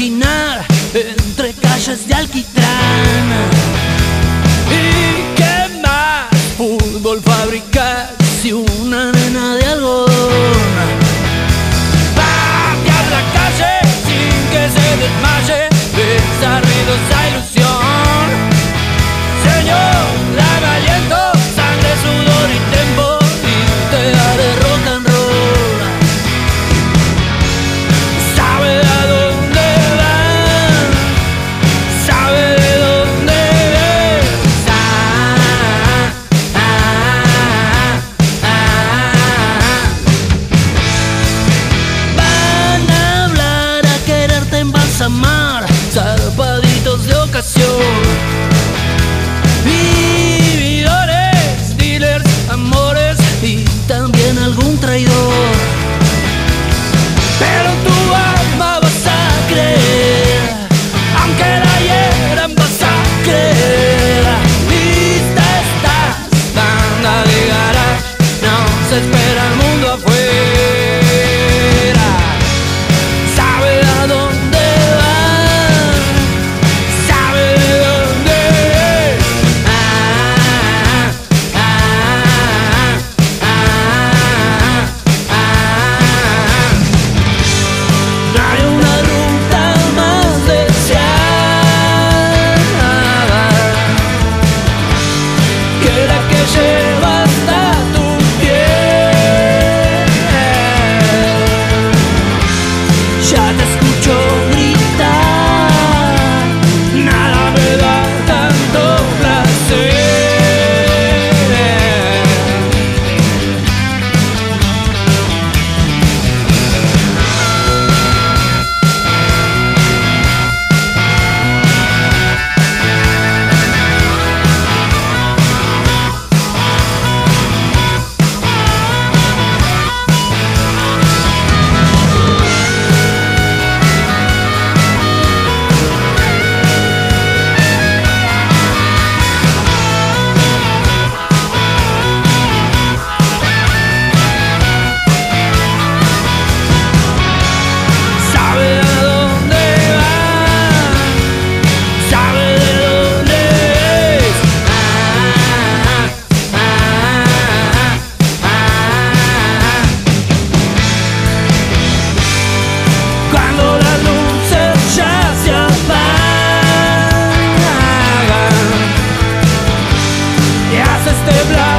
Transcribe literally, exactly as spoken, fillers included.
esquinar entre calles de alquitrán. ¿Y qué más fútbol fabrica si una nena de algodón patear la calle sin que se desmaye esa ruidosa ilusión? Señor, dame aliento, sangre, sudor y tiempo y te daré rock and roll. Sabe a dónde van, sabe de dónde es. Ah, ah, ah, ah. Van a hablar, a quererte embalsamar, zarpaditos de ocasión. Vividores, dealers, amores y también algún traidor. Pero tu alma vas a creer, aunque la hieran vas a creer. Lista estás, banda de garage, no se espera el mundo afuera. Sabe a dónde van, sabe de dónde es. Ah, ah, ah, ah, ah. No hay una ruta más deseada que la que lleva hasta tu piel. Ya te escucho gritar, nada me da tanto placer. Sabe a dónde va, sabe de dónde es. Ah, ah, ah, ah. Cuando las luces ya se apagan y haces temblar